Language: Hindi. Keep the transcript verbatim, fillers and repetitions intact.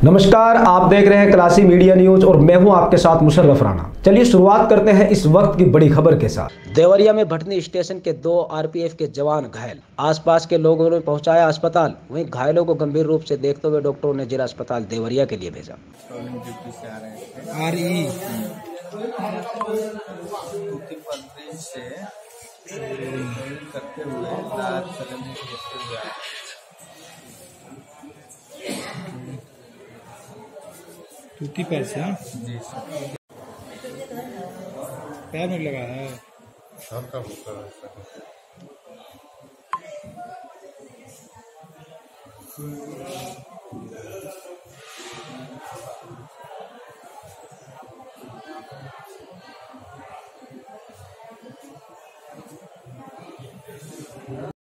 नमस्कार, आप देख रहे हैं क्लासी मीडिया न्यूज और मैं हूं आपके साथ मुशर्रफ राणा। चलिए शुरुआत करते हैं इस वक्त की बड़ी खबर के साथ। देवरिया में भटनी स्टेशन के दो आरपीएफ के जवान घायल, आसपास के लोगों ने पहुंचाया अस्पताल। वहीं घायलों को गंभीर रूप से देखते हुए डॉक्टरों ने जिला अस्पताल देवरिया के लिए भेजा। करते हुए रात सदन टूटी पैर से जी सर पैर में लगा है। सर का होता है।